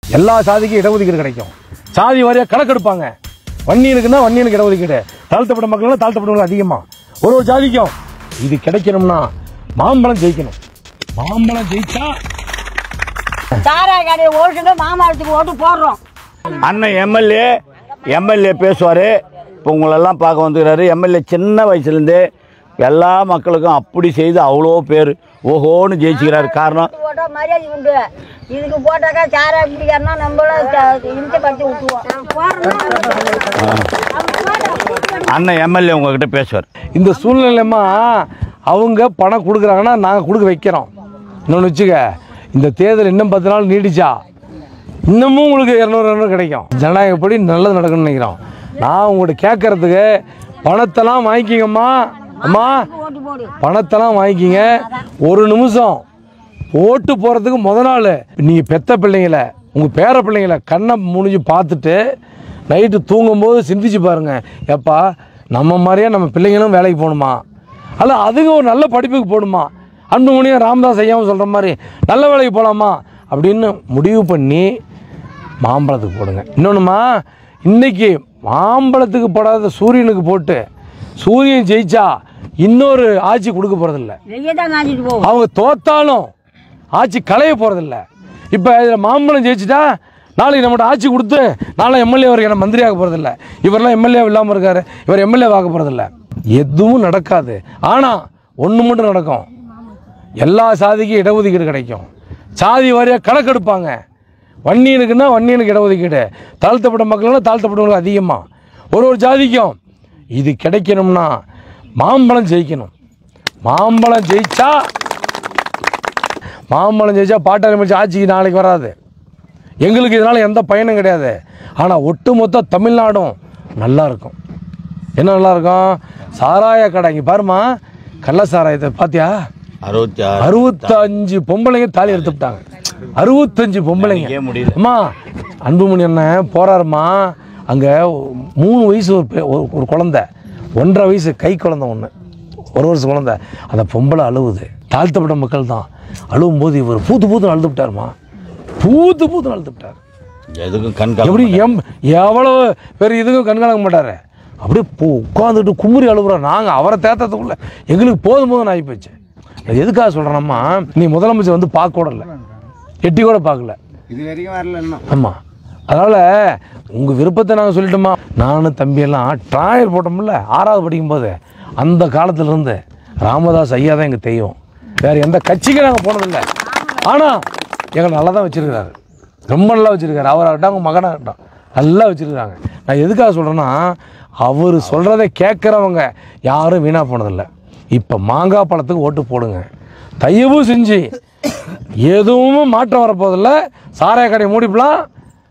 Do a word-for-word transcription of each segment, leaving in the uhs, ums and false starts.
எல்லா சாதிக்கும் இடஒதுக்கீடு கிடைக்கும். சாதி வாரியா கணக்கெடுப்பாங்க. வன்னியனுக்குன்னா வன்னியனுக்கு இடஒதுக்கீடு, தாழ்த்தப்பட்ட மக்கள் தாழ்த்தப்பட்டவங்க அதிகமா. ஒரு ஒரு ஜாதிக்கும் இது கிடைக்கணும்னா மாம்பழம் ஜெயிக்கணும். மாம்பழம் ஜெயிச்சா மாம்பழத்துக்கு ஓட்டு போடுறோம். அண்ணன் எம்எல்ஏ எம்எல்ஏ பேசுவாரு. இப்போ உங்களெல்லாம் பார்க்க வந்துக்கிறாரு. எம்எல்ஏ சின்ன வயசுலேருந்து எல்லா மக்களுக்கும் அப்படி செய்து அவ்வளோ பேர் ஓஹோன்னு ஜெயிச்சுக்கிறாரு. காரணம் மரியாதை உண்டு. இதுக்கு போட்டாக்கா சாரா குடிக்காரனா நம்மள இழுத்து கட்டி விட்டுருவோம். அண்ணன் எம்எல்ஏ உங்ககிட்ட பேசுவார். இந்த சூழ்நிலைமா அவங்க பணம் கொடுக்குறாங்கன்னா நாங்கள் கொடுக்க வைக்கிறோம். இன்னொன்று வச்சுக்க, இந்த தேர்தல் இன்னும் பத்து நாள் நீடிச்சா இன்னமும் உங்களுக்கு இரநூறு இரநூறு கிடைக்கும். ஜனநாயகப்படி நல்லது நடக்கணும்னு நினைக்கிறோம். நான் உங்கள்கிட்ட கேட்கறதுக்கு பணத்தெல்லாம் வாங்கிக்கிங்கம்மா. அம்மா பணத்தெல்லாம் வாங்கிக்கிங்க. ஒரு நிமிஷம் ஓட்டு போகிறதுக்கு முத நாள் நீங்கள் பெத்த பிள்ளைங்கள உங்கள் பேர பிள்ளைங்கள கண்ணை முடிஞ்சு பார்த்துட்டு நைட்டு தூங்கும்போது சிந்திச்சு பாருங்க, எப்பா நம்ம மாதிரியே நம்ம பிள்ளைங்களும் வேலைக்கு போகணுமா, அல்ல அதுங்க ஒரு நல்ல படிப்புக்கு போகணுமா, அன்புமணியும் ராமதாஸ் ஐயாவும் சொல்கிற மாதிரி நல்ல வேலைக்கு போகலாமா அப்படின்னு முடிவு பண்ணி மாம்பழத்துக்கு போடுங்க. இன்னொன்றுமா, இன்றைக்கி மாம்பழத்துக்கு போடாத சூரியனுக்கு போட்டு சூரியன் ஜெயிச்சா இன்னொரு ஆட்சி கொடுக்க போகிறதில்ல. அவங்க தோத்தாலும் ஆட்சி களைய போகிறதில்ல. இப்போ இதில் மாம்பழம் ஜெயிச்சுட்டா நாளைக்கு நம்மகிட்ட ஆட்சி கொடுத்து நாளை எம்எல்ஏ வரைக்கும் என்ன மந்திரியாக போகிறதில்ல. இவரெல்லாம் எம்எல்ஏ இல்லாமல் இருக்கார், இவர் எம்எல்ஏ ஆக போகிறதில்ல. எதுவும் நடக்காது. ஆனால் ஒன்று மட்டும் நடக்கும், எல்லா சாதிக்கும் இடஒதுக்கீடு கிடைக்கும். சாதி வாரியாக கணக்கெடுப்பாங்க. வன்னியனுக்குன்னா வன்னியனுக்கு இடஒதுக்கீடு, தாழ்த்தப்பட்ட மக்கள்னா தாழ்த்தப்பட்டவங்களுக்கு அதிகமாக. ஒரு ஒரு ஜாதிக்கும் இது கிடைக்கணும்னா மாம்பழம் ஜெயிக்கணும். மாம்பழம் ஜெயிச்சா மாம்பழம் ஜெயிச்சா பாட்டாளி மக்கள் ஆட்சிக்கு நாளைக்கு வராது. எங்களுக்கு இதனால் எந்த பயனும் கிடையாது. ஆனால் ஒட்டுமொத்த தமிழ்நாடும் நல்லா இருக்கும். என்ன நல்லா இருக்கும்? சாராய கடை இங்கே பாருமா, கள்ள சாராயத்தை பார்த்தியா? அறுபத்தி ஆறு அறுபத்தஞ்சு பொம்பளைங்க தாலி எடுத்துட்டாங்க. அறுபத்தஞ்சு பொம்பளைங்க. அம்மா அன்புமணி அண்ணன் போறாருமா, அங்கே மூணு வயசு ஒரு ஒரு குழந்தை, ஒன்றரை வயசு கை குழந்தை ஒன்று, ஒரு வருஷம் குழந்தை, அந்த பொம்பளை அழுவுது. தாழ்த்தப்பட்ட மக்கள் தான் அழுவும் போது இவர் பூத்து பூத்து அழுது விட்டாருமா, பூத்து பூத்து அழுது விட்டார். எதுக்கும் கண்காண எப்படி எம் எவ்வளவு பேர் இதுக்கும் கண்காணக்க மாட்டார். அப்படியே உட்காந்துட்டு குமுறி அழுகுறோம். நாங்கள் அவரை தேத்தத்துக்குள்ள எங்களுக்கு போதும் போதும் ஆகி போச்சு. எதுக்காக சொல்கிறேன்னம்மா, நீ முதலமைச்சர் வந்து பார்க்க கூட இல்லை, எட்டி கூட பார்க்கல, இது வரைக்கும் வரல. ஆமாம், அதனால் உங்கள் விருப்பத்தை நாங்கள் சொல்லிட்டோமா. நானும் தம்பியெல்லாம் ட்ராயல் போட்டோம்ல ஆறாவது படிக்கும்போது, அந்த காலத்துலேருந்து ராமதாஸ் ஐயா தான் எங்கள் தெய்வம். வேறு எந்த கட்சிக்கும் நாங்கள் போனதில்லை. ஆனால் எங்களை நல்லா தான் வச்சுருக்கிறாரு, ரொம்ப நல்லா வச்சுருக்காரு. அவராகட்டும் அவங்க மகனாகட்டும் நல்லா வச்சுருக்காங்க. நான் எதுக்காக சொல்கிறேன்னா, அவர் சொல்கிறத கேட்குறவங்க யாரும் வீணாக போனதில்லை. இப்போ மாங்காய் பழத்துக்கு ஓட்டு போடுங்க தயவு செஞ்சு. எதுவும் மாற்றம் வரப்போதில்லை. சாராய கடை மூடிப்பலாம்.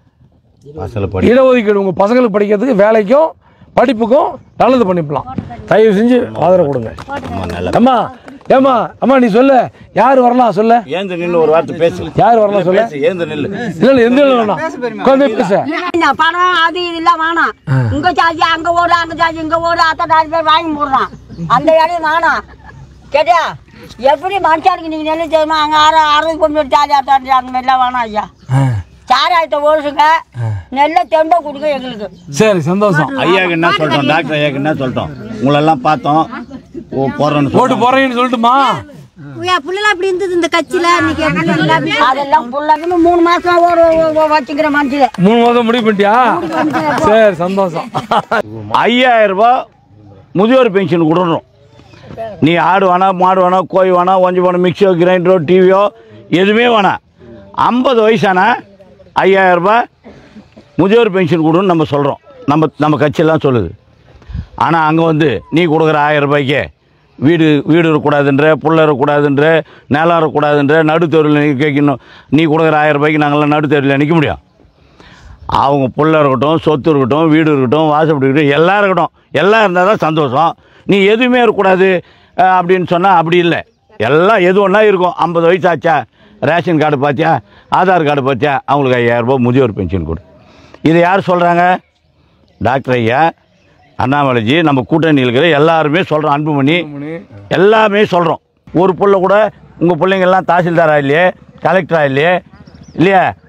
இடஒதுக்கீடு உங்கள் பசங்களுக்கு படிக்கிறதுக்கு வேலைக்கும் படிப்புக்கும் நல்லது பண்ணிக்கலாம். தயவு செஞ்சு ஆதரவு கொடுங்க. அம்மா ஏமா அம்மா நீ சொல்லு, யார் வரலாம் சொல்லு. ஏந்து நின்று ஒரு வார்த்தை பேசு. யார் வரலாம் சொல்லு. ஏந்து நில்லு. இல்ல இல்ல எந்த வேணாம் பேச. பணம் அது இதெல்லாம் வேணாம். இங்க சார்ஜ் அங்க ஓடு, அங்க சார்ஜ் இங்க ஓடு, அத்தை நாலு பேர் வாங்கி போடுறான். அந்த இடம் வேணாம். கேட்டியா? எப்படி மனுஷாருக்கு நீங்க நெல் செய்யணும், அங்க ஆறு அறுபது கொண்டு சார்ஜ் ஆத்தாண்டு அந்த மாதிரிலாம் வேணாம் ஐயா. சாராயத்தை ஓடுச்சுங்க, நெல்லை தெம்ப கொடுங்க எங்களுக்கு. சரி சந்தோஷம். ஐயாக்கு என்ன சொல்லிட்டோம், டாக்டர் ஐயாக்கு என்ன சொல்லிட்டோம், உங்களெல்லாம் பார்த்தோம் போறோன்னு ஓட்டு போறேன்னு சொல்லிட்டுமா. புள்ளலாம் அப்படி இருந்தது இந்த கட்சியில. அதெல்லாம் புள்ளாக்கு மூணு மாசம் ஒரு வச்சுக்கிற மனுஷன் மூணு மாதம் முடிவு பண்ணிட்டியா? சரி சந்தோஷம். ஐயாயிரம் ரூபாய் முதியோர் பென்ஷன் கொடுறோம். நீ ஆடு வேணாம், மாடு வேணாம், கோழி வேணாம், ஒஞ்சி வேணும், மிக்சியோ கிரைண்டரோ டிவியோ எதுவுமே வேணாம். ஐம்பது வயசான ஐயாயிரம் ரூபாய் முதியோர் பென்ஷன் கொடுன்னு நம்ம சொல்கிறோம். நம்ம நம்ம கட்சியெல்லாம் சொல்லுது. ஆனால் அங்கே வந்து நீ கொடுக்குற ஆயிரம் ரூபாய்க்கு வீடு வீடு இருக்கக்கூடாதுன்ற, புள்ள இருக்கக்கூடாதுன்ற, நிலம் இருக்கக்கூடாதுன்ற, நடுத்தெருவில் நிற்க வைக்கணும். நீ கொடுக்குற ஆயிரம் ரூபாய்க்கு நாங்கள்லாம் நடுத்தெருவில் நிற்க முடியும். அவங்க புள்ள இருக்கட்டும், சொத்து இருக்கட்டும், வீடு இருக்கட்டும், வாசப்படி இருக்கட்டும், எல்லாம் இருக்கட்டும். எல்லாம் இருந்தால் தான் சந்தோஷம். நீ எதுவுமே இருக்கக்கூடாது அப்படின்னு சொன்னால் அப்படி இல்லை. எல்லாம் எது ஒன்றா இருக்கும். ஐம்பது வயசு ஆச்சா, ரேஷன் கார்டு பார்த்தியா, ஆதார் கார்டு பார்த்தியா, அவங்களுக்கு ஐயாயிரம் ரூபாய் முதியோர் பென்ஷன் கொடு. இதை யார் சொல்கிறாங்க? டாக்டர் ஐயா, அண்ணாமலைஜி, நம்ம கூட்டணி இருக்கிற எல்லாருமே சொல்கிறோம், அன்புமணி எல்லாமே சொல்கிறோம். ஒரு பிள்ளை கூட உங்கள் பிள்ளைங்கள்லாம் தாசில்தாரா இல்லையே, கலெக்டரா இல்லையே, இல்லையா,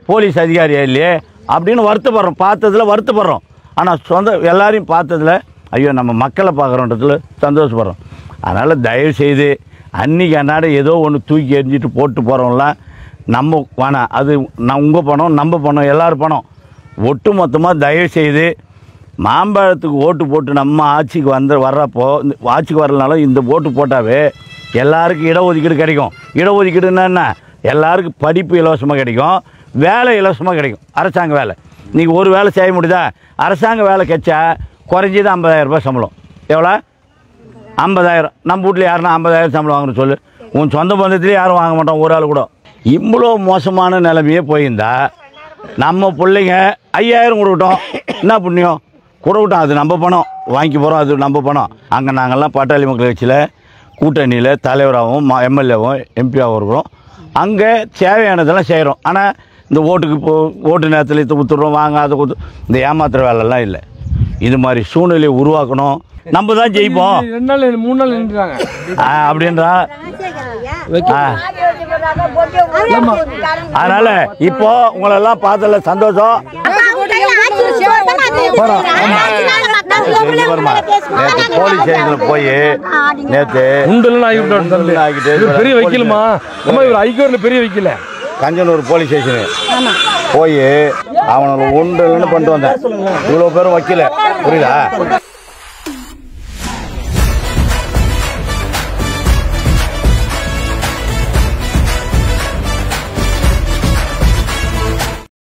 போலீஸ் அதிகாரியா இல்லையே அப்படின்னு வருத்தப்படுறோம், பார்த்ததில் வருத்தப்படுறோம். ஆனால் சொந்த எல்லாரையும் பார்த்ததில் ஐயோ நம்ம மக்களை பார்க்குறோன்றதுல சந்தோஷப்படுறோம். அதனால் தயவு செய்து அன்றைக்கி அன்னாட ஏதோ ஒன்று தூக்கி எறிஞ்சிட்டு போட்டு போகிறோம்லாம் நம்ம வேணாம். அது நான் உங்கள் பணம், நம்ம பணம், எல்லோரும் பணம். ஒட்டு மொத்தமாக தயவு செய்து மாம்பழத்துக்கு ஓட்டு போட்டு நம்ம ஆட்சிக்கு வந்து வர்றப்போ, இந்த ஆட்சிக்கு வரலனாலும் இந்த ஓட்டு போட்டாவே எல்லாருக்கும் இடஒதுக்கீடு கிடைக்கும். இடஒதுக்கீடுன்னா என்ன? எல்லாருக்கும் படிப்பு இலவசமாக கிடைக்கும், வேலை இலவசமாக கிடைக்கும். அரசாங்க வேலை நீங்கள் ஒரு வேலை செய்ய முடியுதா? அரசாங்க வேலை கிடைச்சா குறைஞ்சது ஐம்பதாயிரம் ரூபாய் சம்பளம். எவ்வளோ? ஐம்பதாயிரம். நம்ம வீட்டில் யாருன்னா ஐம்பதாயிரம் சம்பளம் வாங்கணும்னு சொல்லு. உன் சொந்த பந்தத்துலேயே யாரும் வாங்க மாட்டோம், ஒரு ஆள் கூட. இவ்வளோ மோசமான நிலைமையே போயிருந்தா நம்ம பிள்ளைங்க ஐயாயிரம் கொடுக்கட்டும், என்ன புண்ணியம் கொடுக்கட்டும். அது நம்ம பணம், வாங்கி போகிறோம், அது நம்ம பணம். அங்கே நாங்கள்லாம் பாட்டாளி மக்கள் கட்சியில் கூட்டணியில் தலைவராகவும் மா எம்எல்ஏவும் எம்பியாகவும் இருக்கிறோம். அங்கே தேவையானதெல்லாம் செய்கிறோம். ஆனால் இந்த ஓட்டுக்கு இப்போ ஓட்டு நேரத்தில் இது கொடுத்துட்றோம், வாங்க அதை கொடுத்து இந்த ஏமாத்துற வேலைலாம் இல்லை. இது மாதிரி சூழ்நிலையை உருவாக்கணும். நம்ம தான் ஜெயிப்போம். ரெண்டு நாள் மூணு நாள் நின்றுறாங்க அப்படின்றா. அதனால இப்போ உங்களெல்லாம் பார்த்தல சந்தோஷம். நேற்று போலீஸ் ஸ்டேஷனில் போய் நேற்று ஆகிட்டு பெரிய வைக்கலுமா? இவர் ஐக்கியூரில் பெரிய வைக்கல, கஞ்சனூர் போலீஸ் ஸ்டேஷனு போய் அவனை ஒன்று பண்ணிட்டு வந்தேன். இவ்வளோ பேரும் வைக்கல, புரியுதா?